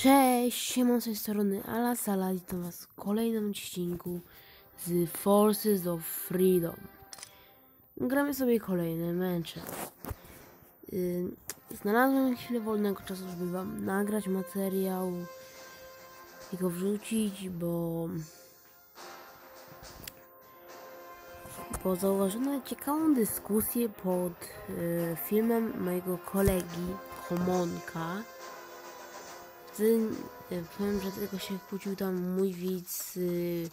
Cześć, siema, z tej strony Alasala, witam was w kolejnym odcinku z Forces of Freedom. Gramy sobie kolejne mecze. Znalazłem chwilę wolnego czasu, żeby wam nagrać materiał i go wrzucić, bo zauważyłem ciekawą dyskusję pod filmem mojego kolegi Homonka. Powiem, że tylko się kłócił tam mój widz z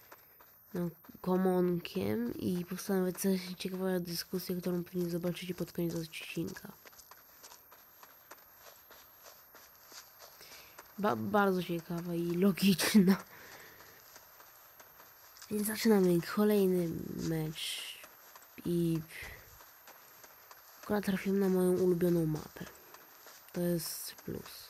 Komonkiem i postanowię coś ciekawą dyskusję, którą pewnie zobaczycie pod koniec odcinka. Bardzo ciekawa i logiczna. Więc zaczynamy kolejny mecz i akurat trafiłem na moją ulubioną mapę. To jest plus.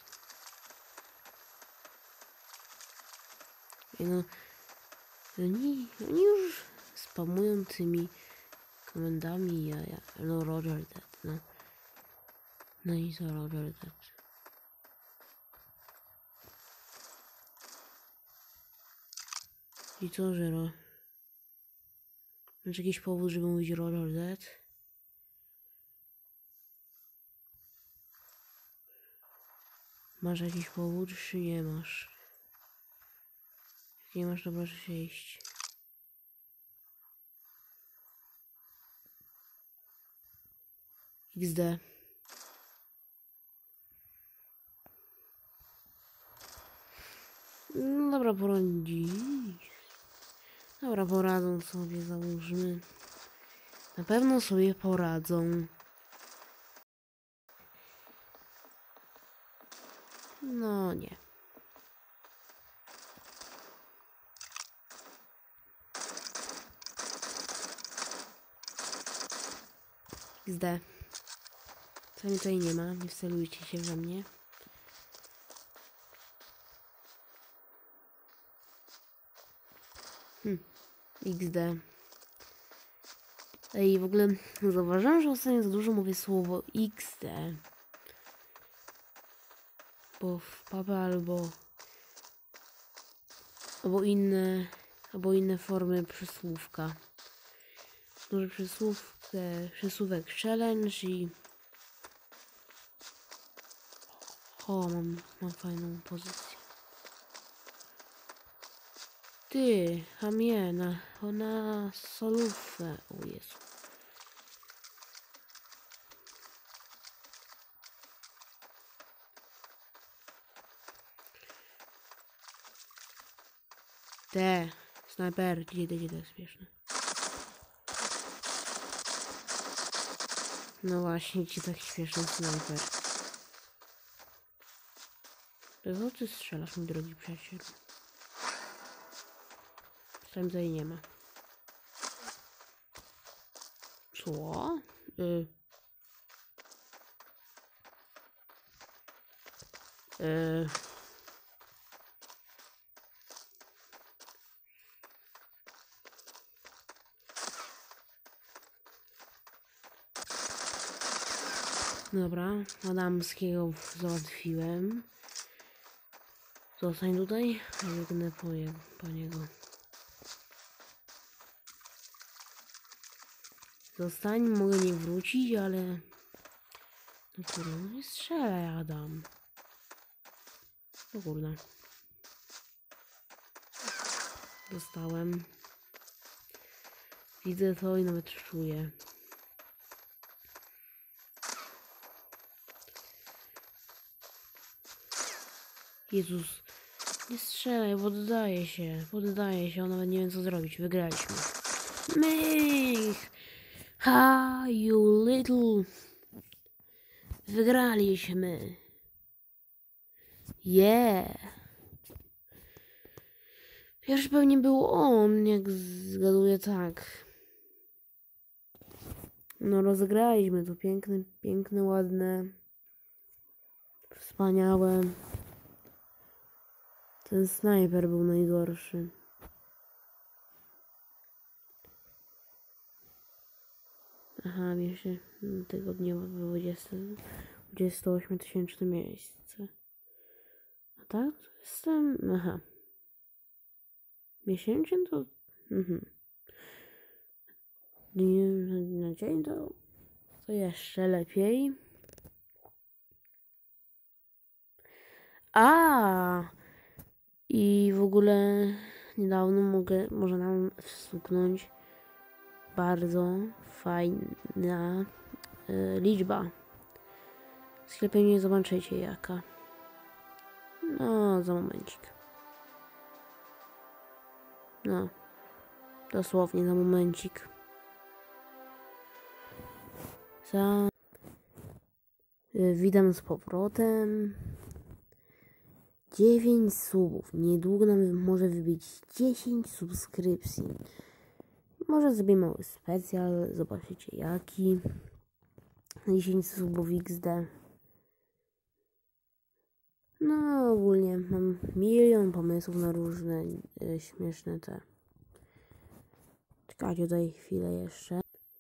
No, oni już spamują tymi komendami, no Roger Dead, no. No i co Roger Dead? I co, że masz jakiś powód, żeby mówić Roger Dead? Masz jakiś powód, czy nie masz? Jak nie masz, to proszę się iść. XD. No dobra, Dobra, poradzą sobie, załóżmy. Na pewno sobie poradzą. No nie. XD. Co mnie tutaj nie ma, nie wcelujcie się we mnie. XD. Ej, w ogóle zauważyłem, że ostatnio za dużo mówię słowo XD. Bo w papę albo inne formy przysłówka. Może przysłówek challenge i... O, mam fajną pozycję. Ty, hamie, na solówkę. O Jezu. Snajper, gdzie jest śmieszne. No właśnie, gdzie tak śmieszny snajper. Co ty strzelasz, mój drogi przyjacielu? Tam tutaj nie ma. Co? Dobra, Adamskiego załatwiłem. Zostań tutaj, a biegnę po niego. Zostań, mogę nie wrócić, ale... No kurde, no nie strzelaj, Adam. No kurde. Dostałem. Widzę to i nawet czuję. Jezus. Nie strzelaj, poddaję się, on nawet nie wiem co zrobić. Wygraliśmy. Mych! Ha, you little... Wygraliśmy. Yeah. Pierwszy pewnie był on, jak zgaduję tak. No rozegraliśmy to piękne, ładne. Wspaniałe. Ten snajper był najgorszy. Aha, jeszcze tygodniowo 28 000 miejsce. A tak? Jestem... Aha. Miesięcznie to... Dni na dzień to jeszcze lepiej. I w ogóle niedawno może nam wstuknąć bardzo fajna liczba. Sklepienie zobaczycie jaka. No, za momencik. No, dosłownie za momencik. Witam z powrotem. 9 subów. Niedługo nam może wybić 10 subskrypcji. Może zrobię mały specjal. Zobaczycie jaki. 10 subów XD. No ogólnie mam milion pomysłów na różne śmieszne te. Czekajcie tutaj chwilę jeszcze.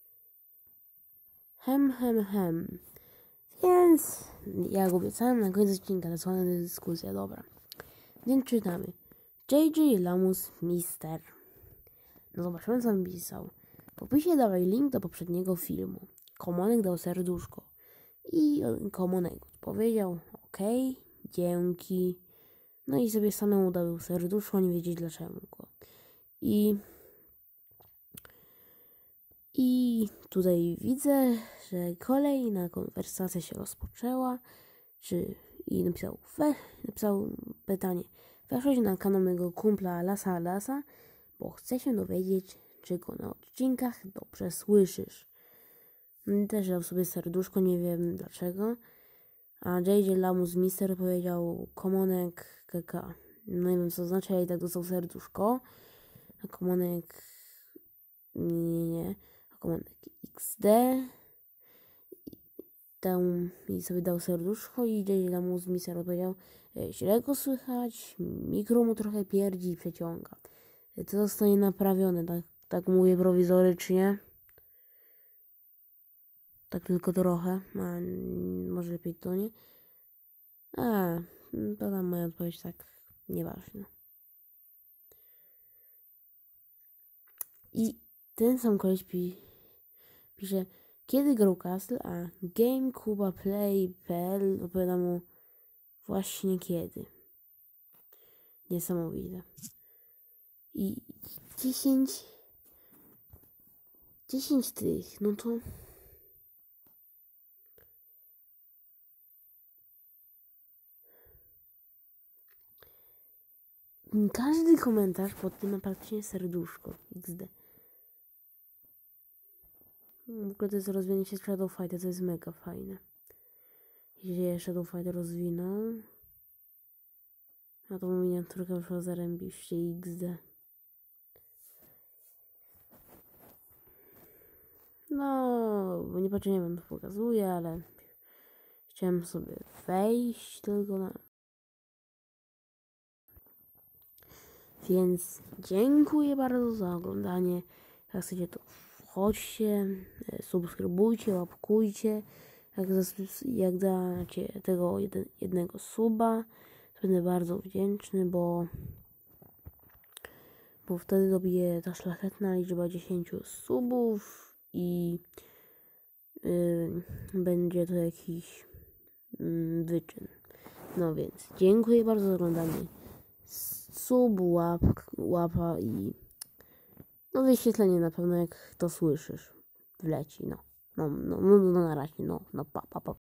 Hem. Więc jak obiecałem na koniec odcinka nasłana dyskusja, dobra. Więc czytamy. JJ Lamus Mister. No zobaczymy co mi pisał. W opisie dawaj link do poprzedniego filmu. Komonek dał serduszko. I Komonek odpowiedział okej, dzięki. No i sobie samemu dał serduszko, nie wiedzieć dlaczego. I tutaj widzę, że kolejna konwersacja się rozpoczęła. I napisał pytanie. Weszłeś na kanał mojego kumpla Lasa, bo chcę się dowiedzieć, czy go na odcinkach dobrze słyszysz. Też dał sobie serduszko, nie wiem dlaczego. A JJ Lamus Mister powiedział Komonek KK. No nie wiem co znaczy, ale i tak dostał serduszko. A Komonek... Nie. A Komonek XD. I sobie dał serduszko i JJ Lamus Mister powiedział źle go słychać, mikro mu trochę pierdzi i przeciąga. To zostanie naprawione, tak mówię prowizorycznie. Tak tylko trochę, a może lepiej to nie. To tam moja odpowiedź, tak, nieważne. I ten sam koleś pisze, kiedy grał Castle, a GameCubaPlay.pl opowiada mu właśnie kiedy. Niesamowite. I 10 tych, no to... Każdy komentarz pod tym ma praktycznie serduszko XD. W ogóle to jest rozwijanie się Shadow Fighter, to jest mega fajne. Jeśli Shadow Fighter rozwinął, a to miniaturka wyszła zarębiście XD. No, bo nie wam to pokazuje, ale chciałem sobie wejść tylko na... Więc dziękuję bardzo za oglądanie. Jak chcecie to wchodźcie, subskrybujcie, łapkujcie. Jak dacie tego jednego suba, to będę bardzo wdzięczny, bo wtedy dobiję ta szlachetna liczba 10 subów i będzie to jakiś wyczyn. No więc dziękuję bardzo za oglądanie. Sub, łapa i no wyświetlenie na pewno jak to słyszysz wleci, no na razie, pa.